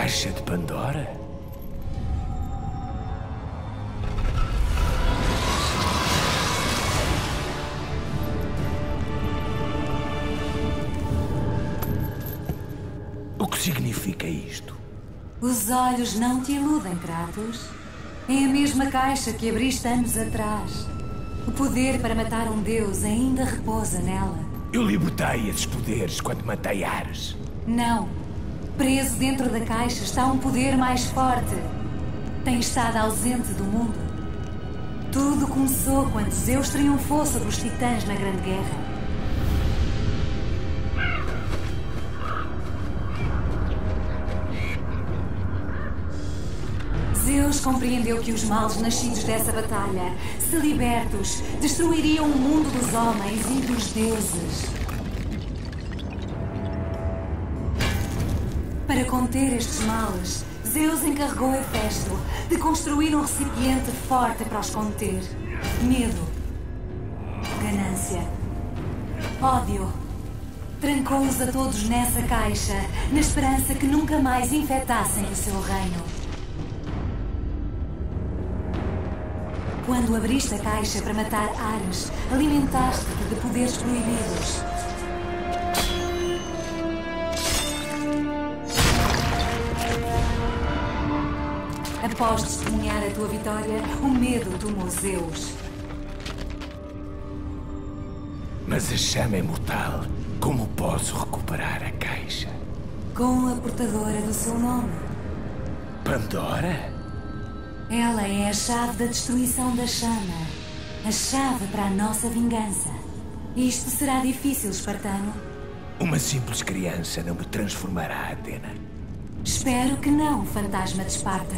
Caixa de Pandora? O que significa isto? Os olhos não te iludem, Kratos. É a mesma caixa que abriste anos atrás. O poder para matar um deus ainda repousa nela. Eu libertei esses poderes quando matei Ares. Não. Preso dentro da caixa está um poder mais forte. Tem estado ausente do mundo. Tudo começou quando Zeus triunfou sobre os titãs na Grande Guerra. Zeus compreendeu que os males nascidos dessa batalha, se libertos, destruiriam o mundo dos homens e dos deuses. Para conter estes males, Zeus encarregou Hefesto de construir um recipiente forte para os conter. Medo, ganância, ódio. Trancou-os a todos nessa caixa, na esperança que nunca mais infectassem o seu reino. Quando abriste a caixa para matar Ares, alimentaste-te de poderes proibidos. Após testemunhar a tua vitória, o medo tomou Zeus. Mas a chama é mortal. Como posso recuperar a caixa? Com a portadora do seu nome. Pandora? Ela é a chave da destruição da chama. A chave para a nossa vingança. Isto será difícil, espartano? Uma simples criança não me transformará, Atena. Espero que não, fantasma de Esparta.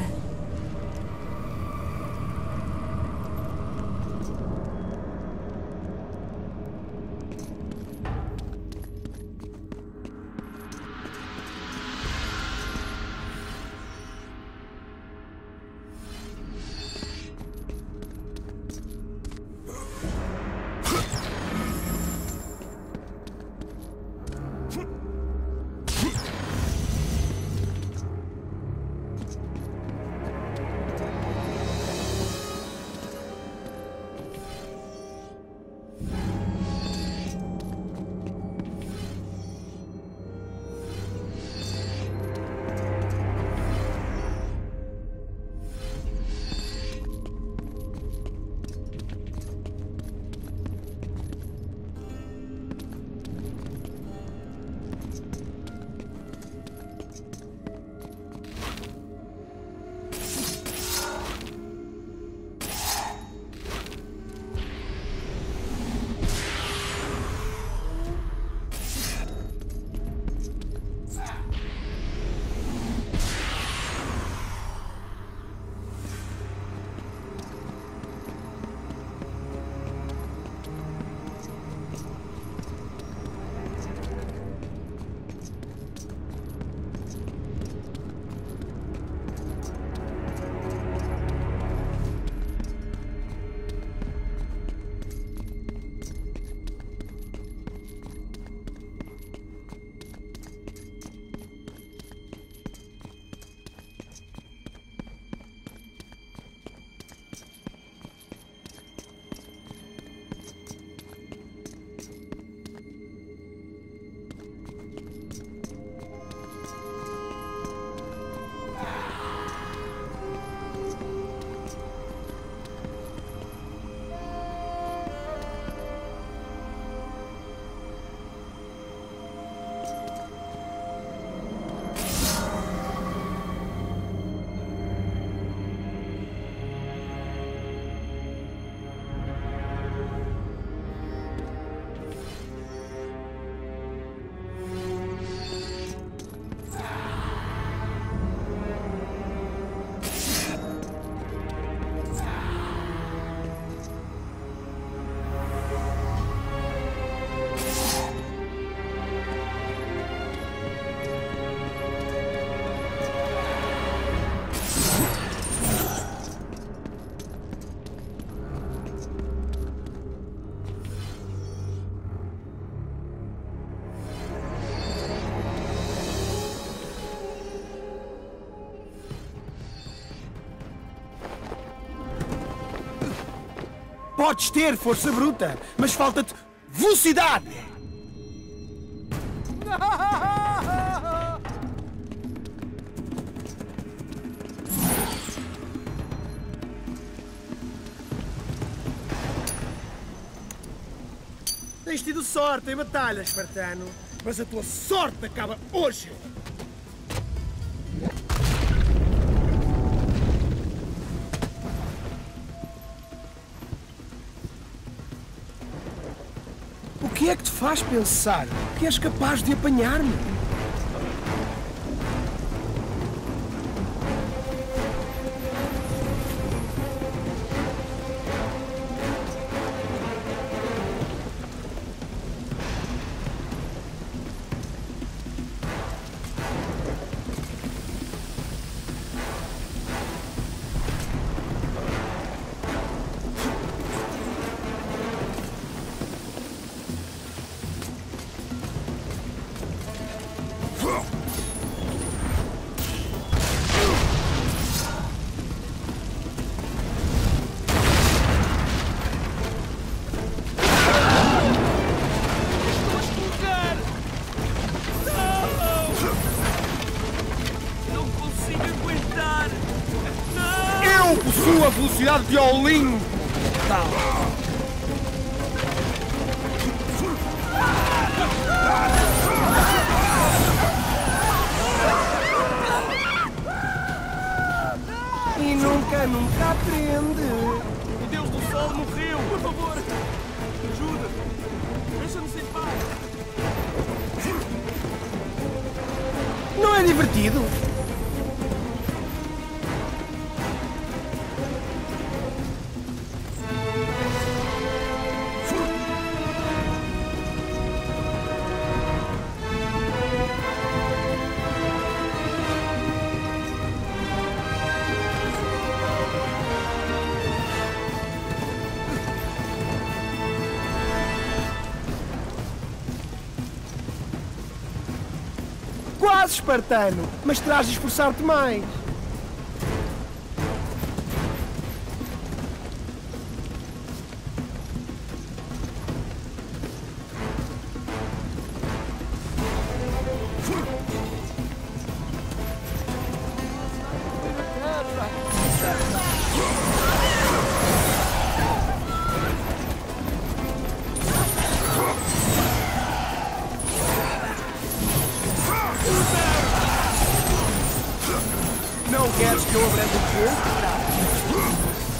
Podes ter força bruta, mas falta-te velocidade! Tens tido sorte em batalha, espartano, mas a tua sorte acaba hoje! O que é que te faz pensar que és capaz de apanhar-me? Possuo a velocidade de Olim! E nunca aprende! O Deus do Sol morreu! Por favor! Ajuda! Deixa-nos em paz! Não é divertido? Quase, espartano, mas terás de esforçar-te mais. Não queres que eu abrande um pouco?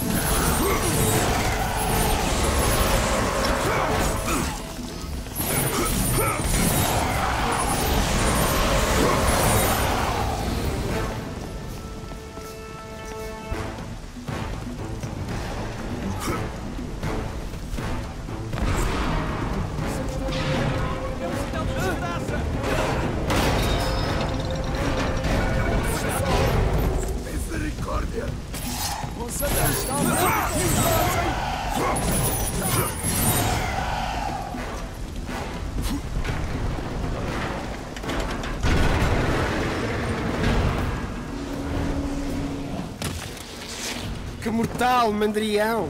Que mortal, mandrião!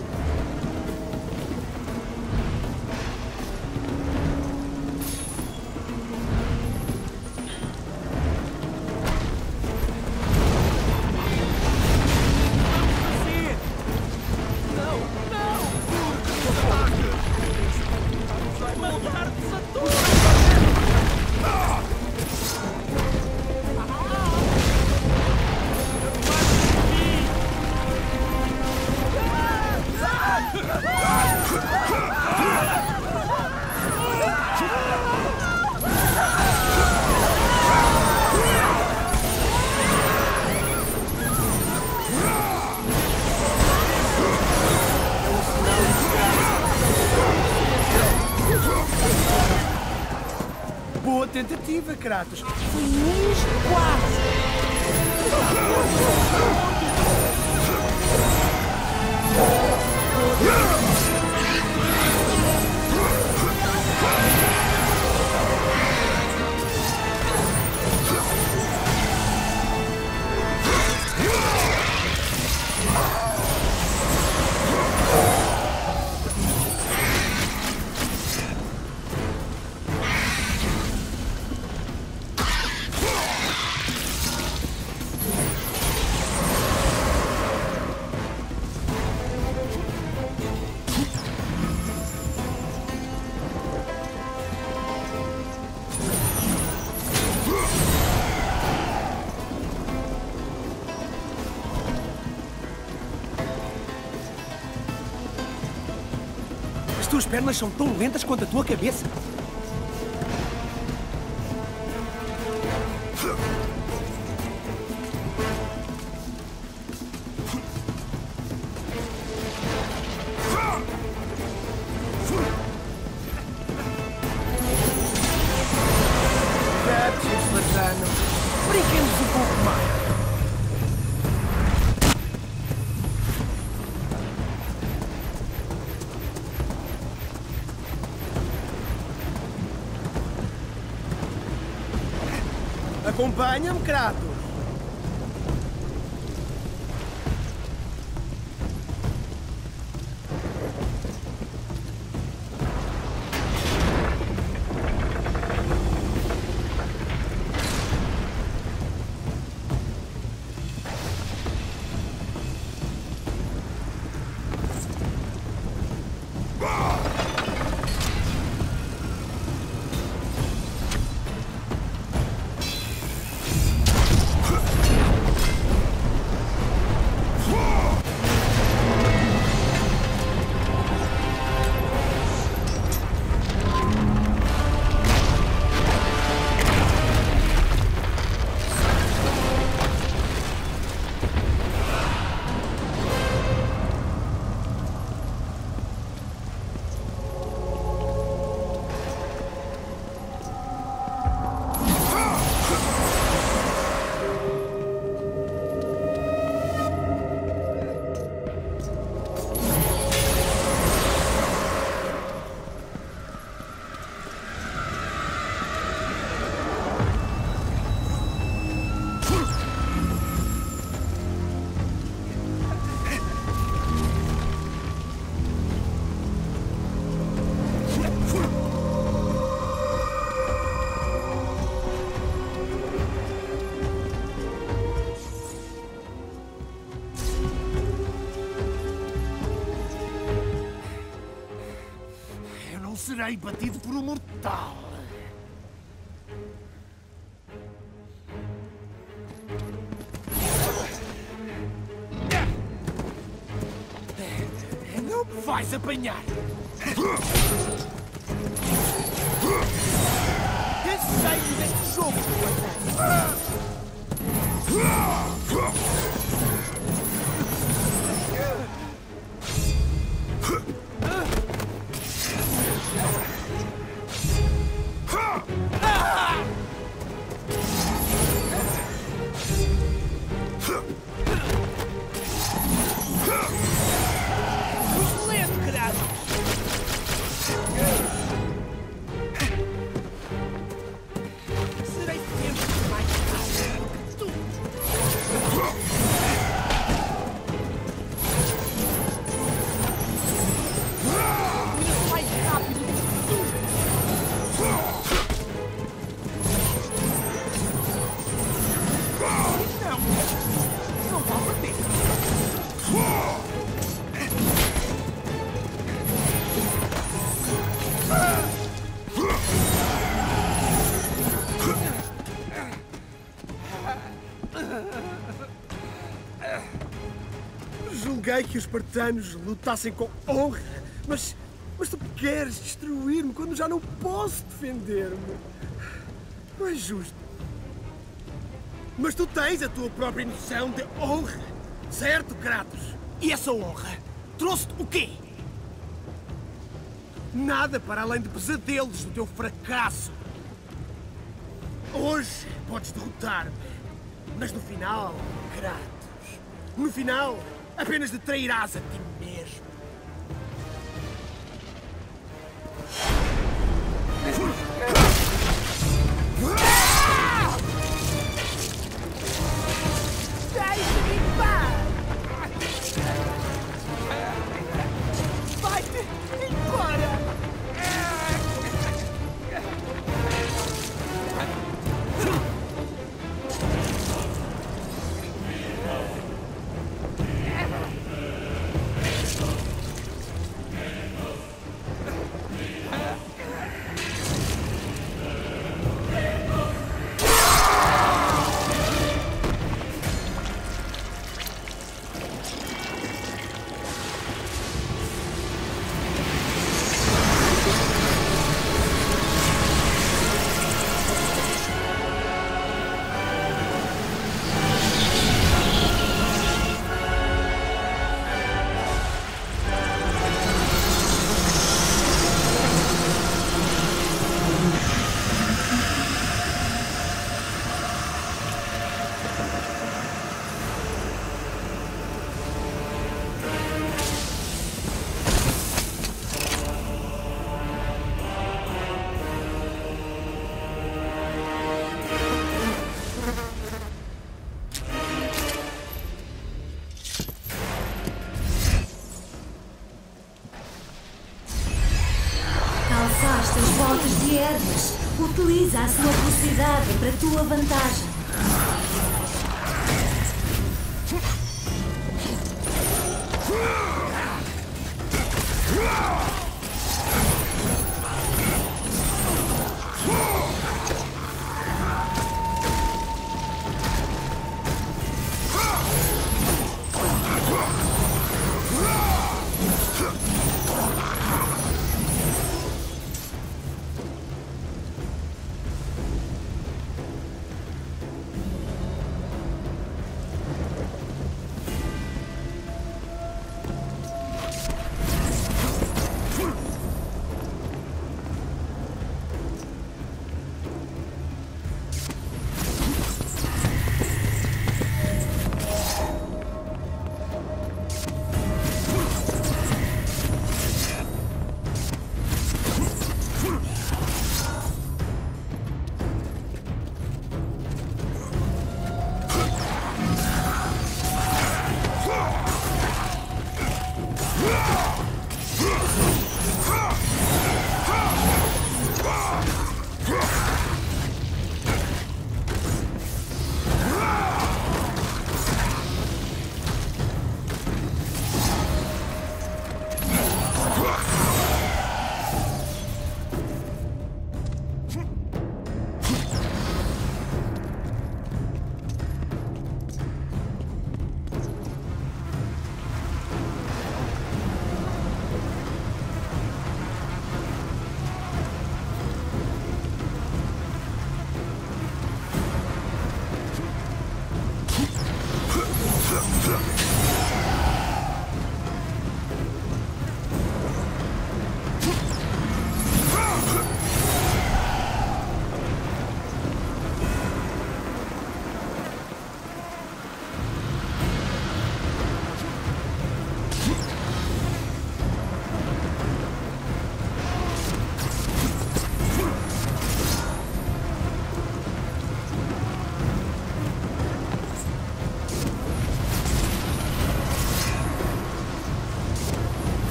Boa tentativa, Kratos. Foi mesmo quase. tuas pernas são tão lentas quanto a tua cabeça. Brinquemos um pouco mais. Acompanha-me, Kratos. Serei batido por um mortal. Não me vais apanhar. Receio deste jogo. Julguei que os espartanos lutassem com honra, mas tu queres destruir-me quando já não posso defender-me. Não é justo. Mas tu tens a tua própria noção de honra, certo, Kratos? E essa honra trouxe-te o quê? Nada para além de pesadelos do teu fracasso. Hoje podes derrotar-me, mas no final, Kratos, no final, apenas te trairás a ti mesmo. Deixa-me em paz! Vai-te embora! teus podes de Hermes. Utiliza a sua velocidade para tua vantagem.